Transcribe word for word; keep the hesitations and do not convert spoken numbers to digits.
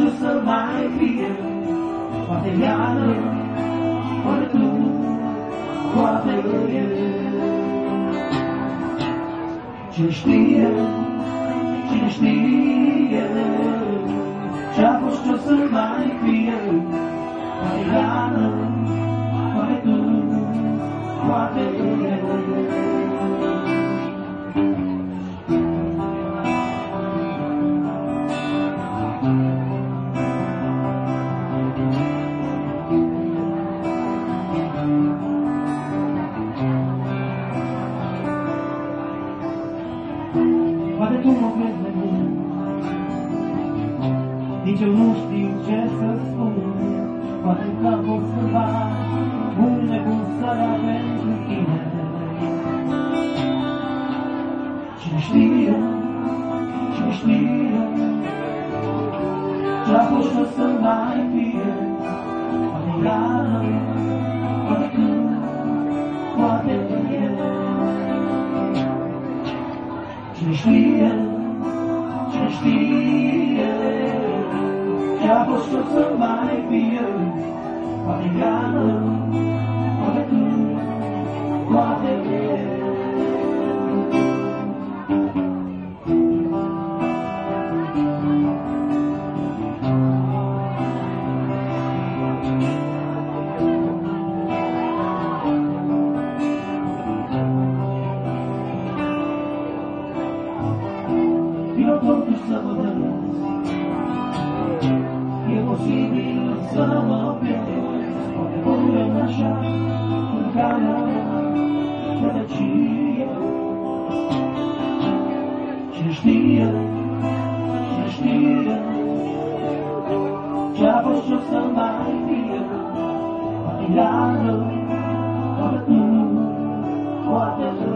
știu să mai fie, poate iară, poate tu, poate el. Cine știe, cine știe, ce-a fost ce-o să mai fie, poate iară, poate tu, poate el. Poate tu mă crezi de bun, nici eu nu știu ce să spun. Poate că am fost cândva un nebun sărat pentru tine. Cine știe, cine știe, ce-a fost și o să mai fie, poate iară, poate tu, poate el. Cine știe, cine știe, ce-a fost și o să mai fie, poate iară, poate tu, poate el. Eu totuși să mă dăresc, e posibil să mă pierd, poate vorbim așa, în calea mea, sărăcie. Cine știe, cine știe, ce-a fost și-o să mai fie, poate iară, poate tu, poate tu.